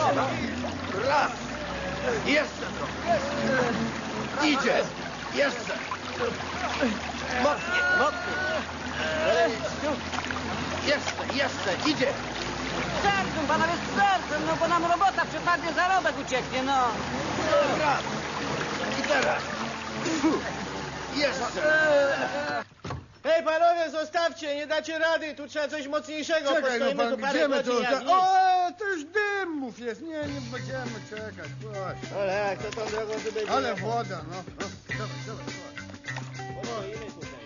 Raz. Jeszcze trochę. Idzie. Jeszcze. Mocniej, mocniej. Jeszcze. Idzie. Sercem, panowie, z sercem, no bo nam robota przepadnie, zarobek ucieknie, no. Raz. I teraz. Jeszcze. Hej, panowie, zostawcie, nie dacie rady, tu trzeba coś mocniejszego. Czekaj, no Postoimy pan, tu parę gdzie my godzin tu? jak nic. O, to już dymów jest. Nie będziemy czekać. Chodź. Ale jak to tą drogą tu będzie? Ale woda, no. Dawaj, dawaj. Postoimy tutaj.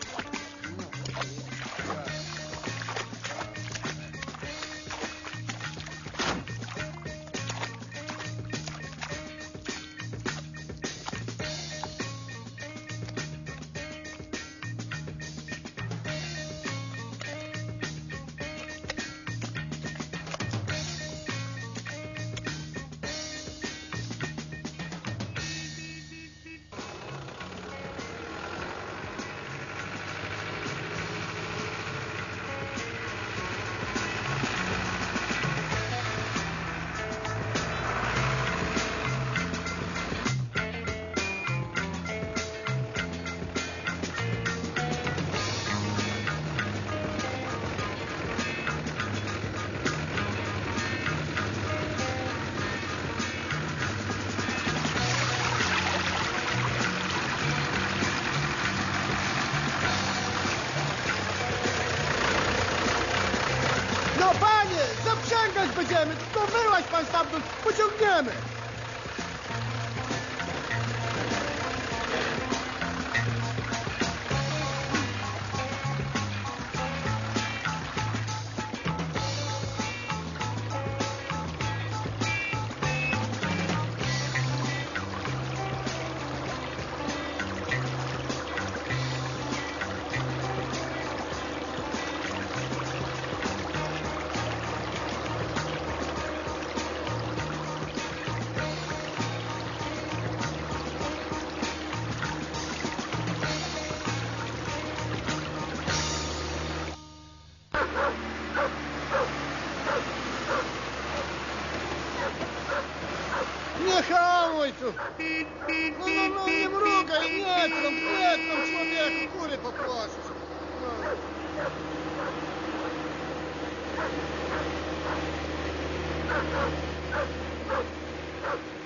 No panie, zaprzęgać będziemy. To wyłaź pan stamtąd, pociągniemy. Nie hamuj tu! No, nie mrugaj, nie kląp, człowieku, góry poproszę. No.